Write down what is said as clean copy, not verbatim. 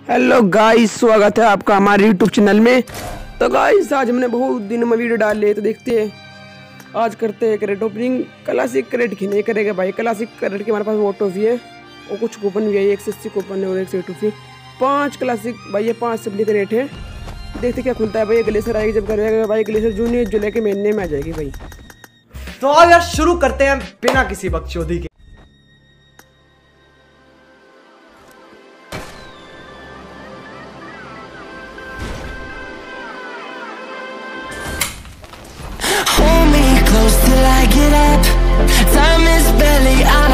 Hello guys, स्वागत है आपका हमारे यूट्यूब चैनल में। तो गाइस आज हमने बहुत दिन में वीडियो डाल लिए, तो देखते हैं आज करते हैं क्रेट ओपनिंग। क्लासिक क्रेट की नहीं करेगा भाई, क्लासिक क्रेट की हमारे पास वो टॉफी है और कुछ कूपन भी है, 180 कूपन है और 1 टॉफी। 5 क्लासिक भाई, ये 5 सप्ली का रेट है। देखते क्या खुलता है भाई। ग्लेशियर आएगी जब करेगा भाई, ग्लेशियर जून जुलाई के महीने में आ जाएगी भाई। तो आज यार शुरू करते हैं बिना किसी बकचोदी के। Hold me close till I get up. Time is barely on